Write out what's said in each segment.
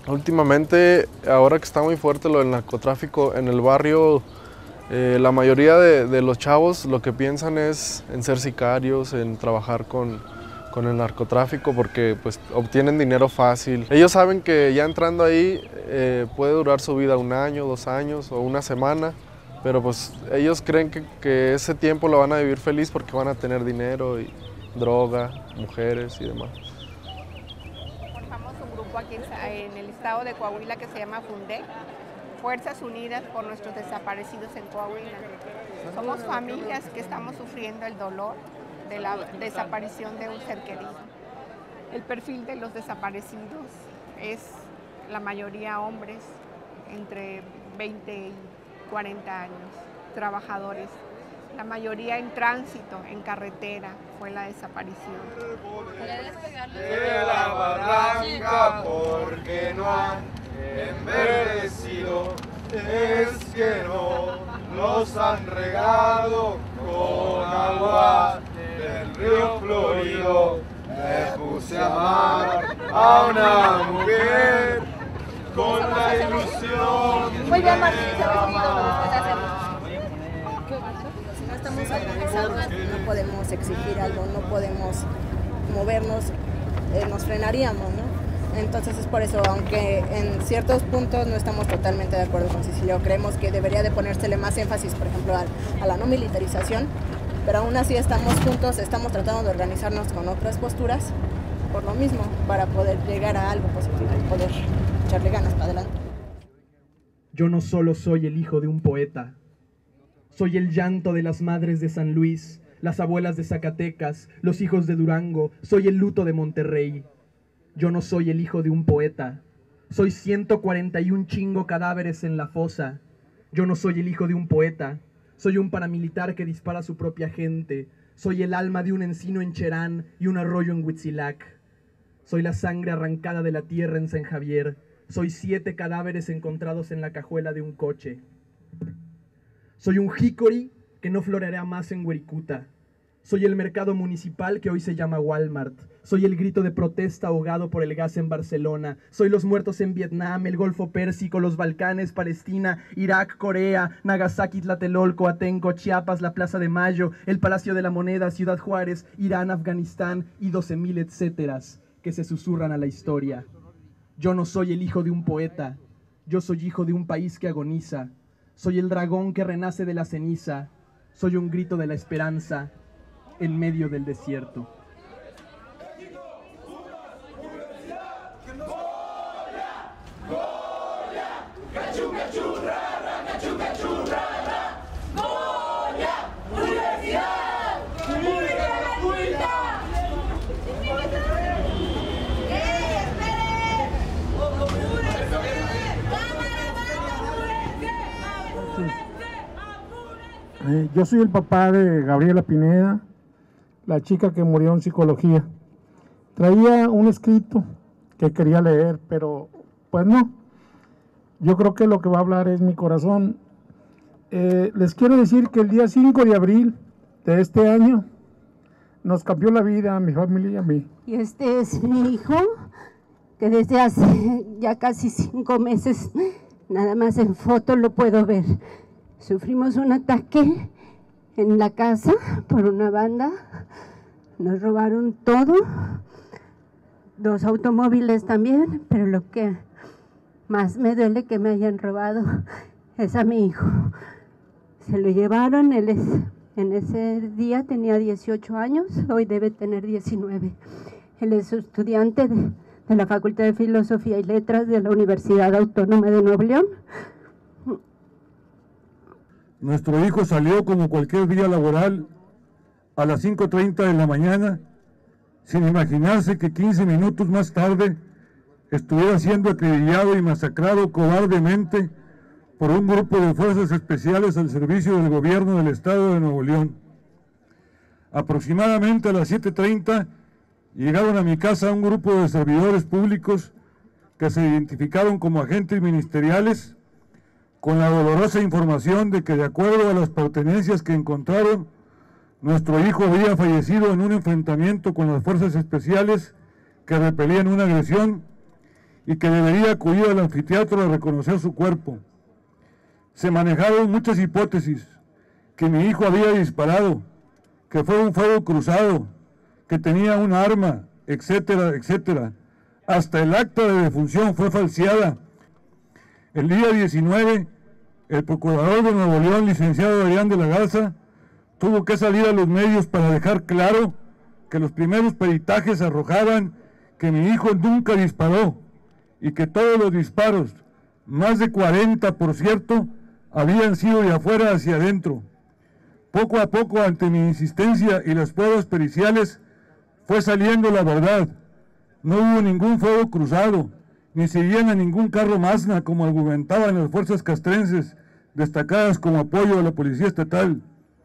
Últimamente, ahora que está muy fuerte lo del narcotráfico en el barrio, la mayoría de los chavos lo que piensan es en ser sicarios, en trabajar con el narcotráfico porque pues obtienen dinero fácil. Ellos saben que ya entrando ahí puede durar su vida 1 año, 2 años o una semana, pero pues ellos creen que ese tiempo lo van a vivir feliz porque van a tener dinero y droga, mujeres y demás. Formamos un grupo aquí en el estado de Coahuila que se llama FUNDEC, Fuerzas Unidas por Nuestros Desaparecidos en Coahuila. Somos familias que estamos sufriendo el dolor de la desaparición de un ser querido. El perfil de los desaparecidos es la mayoría hombres entre 20 y 40 años, trabajadores. La mayoría en tránsito, en carretera, fue la desaparición. De la barranca porque no han enverdecido, es que no los han regado con agua del río Florido. Me puse a amar a una mujer con la ilusión. Muy bien, Martín, se ha venido lo que hacemos. Si no estamos organizados, no podemos exigir algo, no podemos movernos, nos frenaríamos, ¿no? Entonces es por eso, aunque en ciertos puntos no estamos totalmente de acuerdo con Cecilio, creemos que debería de ponérsele más énfasis, por ejemplo, a la no militarización, pero aún así estamos juntos, estamos tratando de organizarnos con otras posturas, por lo mismo, para poder llegar a algo positivo y poder echarle ganas para adelante. Yo no solo soy el hijo de un poeta, soy el llanto de las madres de San Luis, las abuelas de Zacatecas, los hijos de Durango, soy el luto de Monterrey. Yo no soy el hijo de un poeta, soy 141 chingo cadáveres en la fosa. Yo no soy el hijo de un poeta, soy un paramilitar que dispara a su propia gente. Soy el alma de un encino en Cherán y un arroyo en Huitzilac. Soy la sangre arrancada de la tierra en San Javier. Soy 7 cadáveres encontrados en la cajuela de un coche. Soy un jícori que no floreará más en Huericuta. Soy el mercado municipal que hoy se llama Walmart. Soy el grito de protesta ahogado por el gas en Barcelona. Soy los muertos en Vietnam, el Golfo Pérsico, los Balcanes, Palestina, Irak, Corea, Nagasaki, Tlatelolco, Atenco, Chiapas, la Plaza de Mayo, el Palacio de la Moneda, Ciudad Juárez, Irán, Afganistán y 12,000 etcéteras que se susurran a la historia. Yo no soy el hijo de un poeta. Yo soy hijo de un país que agoniza. Soy el dragón que renace de la ceniza. Soy un grito de la esperanza en medio del desierto. Yo soy el papá de Gabriela Pineda, la chica que murió en psicología. Traía un escrito que quería leer, pero pues no. Yo creo que lo que va a hablar es mi corazón. Les quiero decir que el día 5 de abril de este año nos cambió la vida a mi familia y a mí. Y este es mi hijo, que desde hace ya casi 5 meses, nada más en foto lo puedo ver. Sufrimos un ataque en la casa por una banda, nos robaron todo, 2 automóviles también, pero lo que más me duele que me hayan robado es a mi hijo. Se lo llevaron, en ese día tenía 18 años, hoy debe tener 19. Él es estudiante de la Facultad de Filosofía y Letras de la Universidad Autónoma de Nuevo León. Nuestro hijo salió como cualquier día laboral a las 5:30 de la mañana, sin imaginarse que 15 minutos más tarde estuviera siendo acribillado y masacrado cobardemente por un grupo de fuerzas especiales al servicio del gobierno del estado de Nuevo León. Aproximadamente a las 7:30 llegaron a mi casa un grupo de servidores públicos que se identificaron como agentes ministeriales con la dolorosa información de que, de acuerdo a las pertenencias que encontraron, nuestro hijo había fallecido en un enfrentamiento con las fuerzas especiales que repelían una agresión y que debería acudir al anfiteatro a reconocer su cuerpo. Se manejaron muchas hipótesis, que mi hijo había disparado, que fue un fuego cruzado, que tenía un arma, etcétera, etcétera. Hasta el acta de defunción fue falseada. El día 19, el procurador de Nuevo León, licenciado Adrián de la Garza, tuvo que salir a los medios para dejar claro que los primeros peritajes arrojaban que mi hijo nunca disparó y que todos los disparos, más de 40 por cierto, habían sido de afuera hacia adentro. Poco a poco, ante mi insistencia y las pruebas periciales, fue saliendo la verdad. No hubo ningún fuego cruzado, ni se iban a ningún carro Mazda, como argumentaban las fuerzas castrenses, destacadas como apoyo a la policía estatal.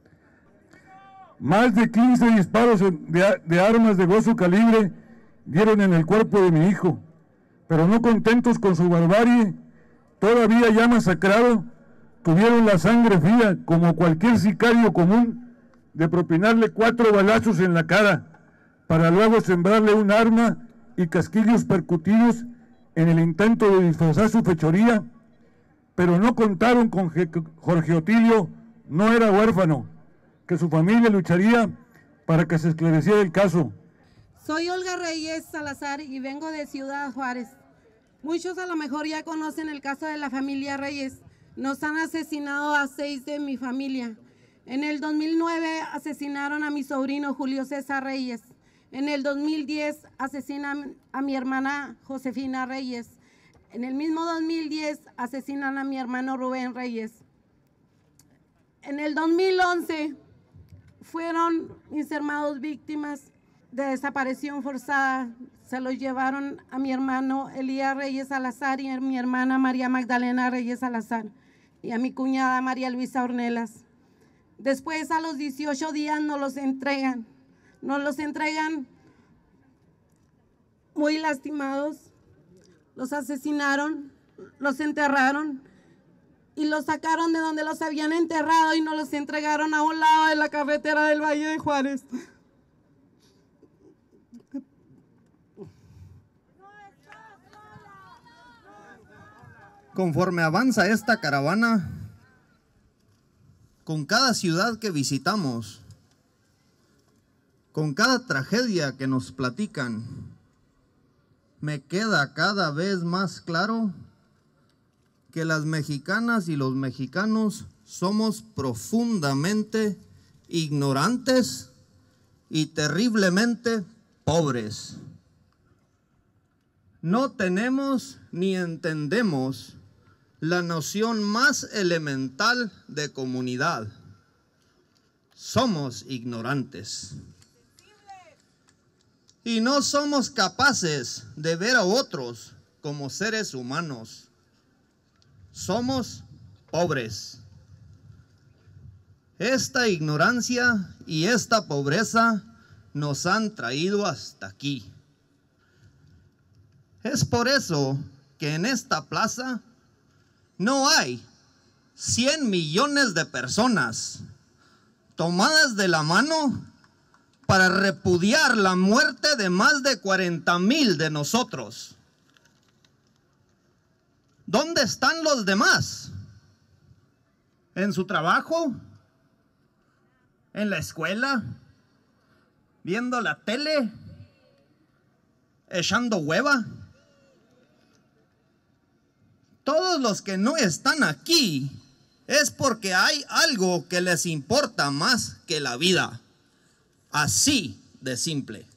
Más de 15 disparos de armas de grueso calibre dieron en el cuerpo de mi hijo, pero no contentos con su barbarie, todavía ya masacrado, tuvieron la sangre fría, como cualquier sicario común, de propinarle 4 balazos en la cara, para luego sembrarle un arma y casquillos percutidos en el intento de disfrazar su fechoría, pero no contaron con que Jorge Otilio no era huérfano, que su familia lucharía para que se esclareciera el caso. Soy Olga Reyes Salazar y vengo de Ciudad Juárez. Muchos a lo mejor ya conocen el caso de la familia Reyes. Nos han asesinado a 6 de mi familia. En el 2009 asesinaron a mi sobrino Julio César Reyes. En el 2010 asesinan a mi hermana Josefina Reyes. En el mismo 2010 asesinan a mi hermano Rubén Reyes. En el 2011 fueron mis hermanos víctimas de desaparición forzada. Se los llevaron a mi hermano Elías Reyes Salazar y a mi hermana María Magdalena Reyes Salazar y a mi cuñada María Luisa Ornelas. Después, a los 18 días, nos los entregan. Nos los entregan muy lastimados. Los asesinaron, los enterraron y los sacaron de donde los habían enterrado y nos los entregaron a un lado de la carretera del Valle de Juárez. Conforme avanza esta caravana, con cada ciudad que visitamos, con cada tragedia que nos platican, me queda cada vez más claro que las mexicanas y los mexicanos somos profundamente ignorantes y terriblemente pobres. No tenemos ni entendemos la noción más elemental de comunidad. Somos ignorantes. Y no somos capaces de ver a otros como seres humanos. Somos pobres. Esta ignorancia y esta pobreza nos han traído hasta aquí. Es por eso que en esta plaza no hay 100 millones de personas tomadas de la mano para repudiar la muerte de más de 40,000 de nosotros. ¿Dónde están los demás? ¿En su trabajo? ¿En la escuela? ¿Viendo la tele? ¿Echando hueva? Todos los que no están aquí es porque hay algo que les importa más que la vida. Así de simple.